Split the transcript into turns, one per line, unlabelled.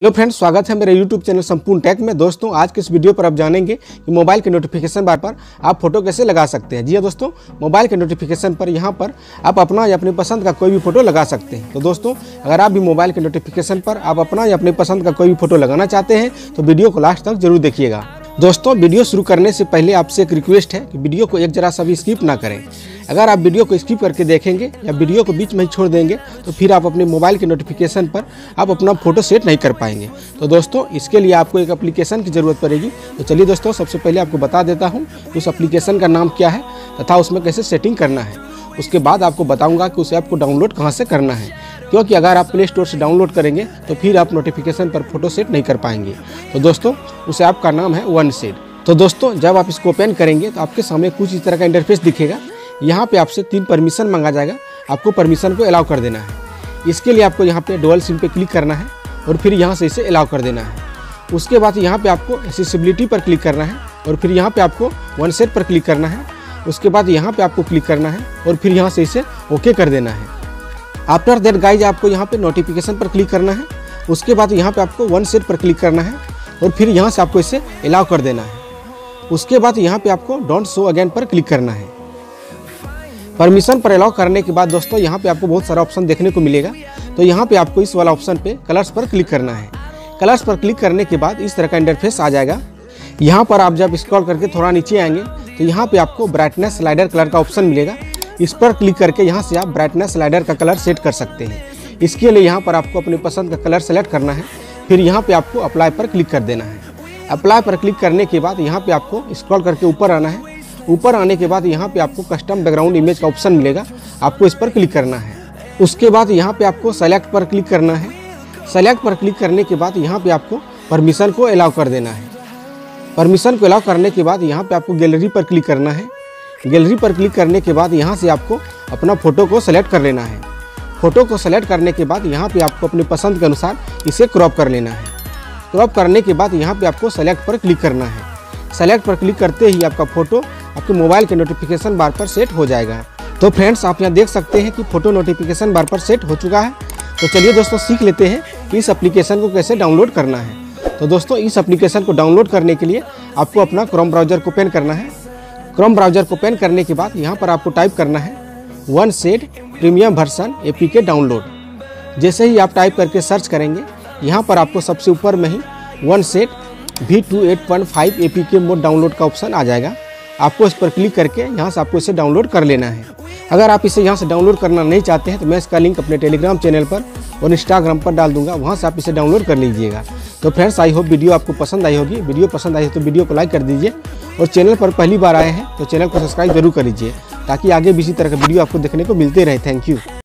Hello friends, स्वागत है मेरे यूट्यूब चैनल संपूर्ण टेक में। दोस्तों, आज के इस वीडियो पर आप जानेंगे कि मोबाइल के नोटिफिकेशन बार पर आप फोटो कैसे लगा सकते हैं। जी हाँ दोस्तों, मोबाइल के नोटिफिकेशन पर यहाँ पर आप अपना या अपनी पसंद का कोई भी फोटो लगा सकते हैं। तो दोस्तों, अगर आप भी मोबाइल के नोटिफिकेशन पर आप अपना या अपनी पसंद का कोई भी फोटो लगाना चाहते हैं तो वीडियो को लास्ट तक जरूर देखिएगा। दोस्तों, वीडियो शुरू करने से पहले आपसे एक रिक्वेस्ट है कि वीडियो को एक जरा सा भी स्किप ना करें। अगर आप वीडियो को स्किप करके देखेंगे या वीडियो को बीच में ही छोड़ देंगे तो फिर आप अपने मोबाइल के नोटिफिकेशन पर आप अपना फोटो सेट नहीं कर पाएंगे। तो दोस्तों, इसके लिए आपको एक एप्लीकेशन की ज़रूरत पड़ेगी। तो चलिए दोस्तों, सबसे पहले आपको बता देता हूँ उस एप्लीकेशन का नाम क्या है तथा उसमें कैसे सेटिंग करना है। उसके बाद आपको बताऊँगा कि उस ऐप को डाउनलोड कहाँ से करना है, क्योंकि अगर आप प्ले स्टोर से डाउनलोड करेंगे तो फिर आप नोटिफिकेशन पर फोटो सेट नहीं कर पाएंगे। तो दोस्तों, उस ऐप का नाम है OneShade। तो दोस्तों, जब आप इसको ओपन करेंगे तो आपके सामने कुछ इस तरह का इंटरफेस दिखेगा। यहाँ पे आपसे 3 परमिशन मांगा जाएगा, आपको परमिशन को अलाउ कर देना है। इसके लिए आपको यहाँ पे डुअल सिम पे क्लिक करना है और फिर यहाँ से इसे अलाउ कर देना है। उसके बाद यहाँ पे आपको एक्सेसिबिलिटी पर क्लिक करना है और फिर यहाँ पे आपको OneShade पर क्लिक करना है। उसके बाद यहाँ पे आपको क्लिक करना है और फिर यहाँ से इसे ओके कर देना है। आफ्टर दैट गाइज, आपको यहाँ पे नोटिफिकेशन पर क्लिक करना है। उसके बाद यहाँ पे आपको OneShade पर क्लिक करना है और फिर यहाँ से आपको इसे अलाउ कर देना है। उसके बाद यहाँ पे आपको डोंट शो अगेन पर क्लिक करना है। परमिशन पर अलाउ करने के बाद दोस्तों, यहाँ पे आपको बहुत सारा ऑप्शन देखने को मिलेगा। तो यहाँ पे आपको इस वाला ऑप्शन पे कलर्स पर क्लिक करना है। कलर्स पर क्लिक करने के बाद इस तरह का इंटरफेस आ जाएगा। यहाँ पर आप जब स्क्रॉल करके थोड़ा नीचे आएंगे तो यहाँ पे आपको ब्राइटनेस स्लाइडर कलर का ऑप्शन मिलेगा। इस पर क्लिक करके यहाँ से आप ब्राइटनेस स्लाइडर का कलर सेट कर सकते हैं। इसके लिए यहाँ पर आपको अपनी पसंद का कलर सेलेक्ट करना है, फिर यहाँ पे आपको अप्लाई पर क्लिक कर देना है। अप्लाई पर क्लिक करने के बाद यहाँ पे आपको स्क्रॉल करके ऊपर आना है। ऊपर आने के बाद यहाँ पे आपको कस्टम बैकग्राउंड इमेज का ऑप्शन मिलेगा, आपको इस पर क्लिक करना है। उसके बाद यहाँ पे आपको सेलेक्ट पर क्लिक करना है। सेलेक्ट पर क्लिक करने के बाद यहाँ पे आपको परमिशन को अलाउ कर देना है। परमिशन को अलाउ करने के बाद यहाँ पे आपको गैलरी पर क्लिक करना है। गैलरी पर क्लिक करने के बाद यहाँ से आपको अपना फ़ोटो को सेलेक्ट कर लेना है। फ़ोटो को सेलेक्ट करने के बाद यहाँ पे आपको अपनी पसंद के अनुसार इसे क्रॉप कर लेना है। क्रॉप करने के बाद यहाँ पे आपको सेलेक्ट पर क्लिक करना है। सेलेक्ट पर क्लिक करते ही आपका फ़ोटो आपके मोबाइल के नोटिफिकेशन बार पर सेट हो जाएगा। तो फ्रेंड्स, आप यहाँ देख सकते हैं कि फ़ोटो नोटिफिकेशन बार पर सेट हो चुका है। तो चलिए दोस्तों, सीख लेते हैं कि इस एप्लीकेशन को कैसे डाउनलोड करना है। तो दोस्तों, इस एप्लीकेशन को डाउनलोड करने के लिए आपको अपना क्रोम ब्राउज़र को ओपन करना है। क्रोम ब्राउज़र को ओपन करने के बाद यहाँ पर आपको टाइप करना है OneShade premium version APK download. जैसे ही आप टाइप करके सर्च करेंगे, यहाँ पर आपको सबसे ऊपर में ही OneShade V28.5 APK mod download का ऑप्शन आ जाएगा। आपको इस पर क्लिक करके यहाँ से आपको इसे डाउनलोड कर लेना है। अगर आप इसे यहाँ से डाउनलोड करना नहीं चाहते हैं तो मैं इसका लिंक अपने टेलीग्राम चैनल पर और इंस्टाग्राम पर डाल दूंगा, वहाँ से आप इसे डाउनलोड कर लीजिएगा। तो फ्रेंड्स, आई होप वीडियो आपको पसंद आई होगी। वीडियो पसंद आई हो तो वीडियो को लाइक कर दीजिए और चैनल पर पहली बार आए हैं तो चैनल को सब्सक्राइब जरूर कर लीजिए, ताकि आगे भी इसी तरह का वीडियो आपको देखने को मिलते रहे। Thank you.